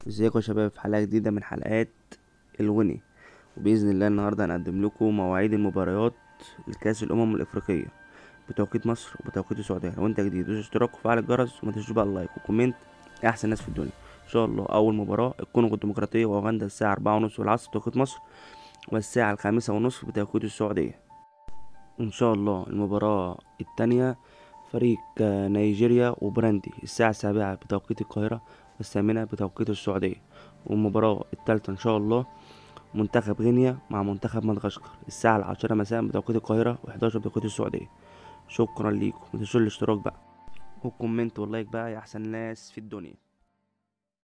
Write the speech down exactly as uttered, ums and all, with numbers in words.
ازيكم يا شباب في حلقة جديدة من حلقات الغني. وبإذن الله النهاردة هنقدم لكم مواعيد المباريات لكأس الأمم الإفريقية بتوقيت مصر وبتوقيت السعودية. لو انت جديد دوس اشتراك وفعل الجرس وما تنسوش بقى اللايك وكومنت يا أحسن ناس في الدنيا. إن شاء الله أول مباراة الكونغو الديمقراطية وأوغندا الساعة أربعة ونص العصر بتوقيت مصر، والساعة الخامسة ونصف بتوقيت السعودية. وإن شاء الله المباراة التانية فريق آه، نيجيريا وبراندي الساعة السابعة بتوقيت القاهرة والثامنة بتوقيت السعودية. والمباراة التالتة إن شاء الله منتخب غينيا مع منتخب مدغشقر الساعة العاشرة مساء بتوقيت القاهرة وحداشر بتوقيت السعودية. شكرا ليكم، متنسوش الاشتراك بقى والكومنت واللايك بقى يا أحسن ناس في الدنيا.